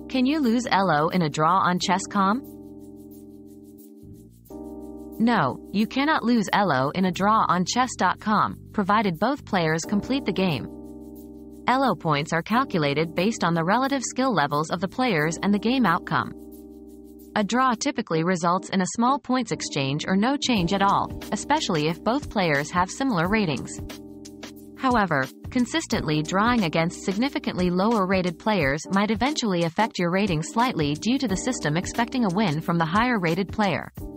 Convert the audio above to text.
Can you lose Elo in a draw on Chess.com? No, you cannot lose Elo in a draw on Chess.com, provided both players complete the game. Elo points are calculated based on the relative skill levels of the players and the game outcome. A draw typically results in a small points exchange or no change at all, especially if both players have similar ratings. However, consistently drawing against significantly lower-rated players might eventually affect your rating slightly due to the system expecting a win from the higher-rated player.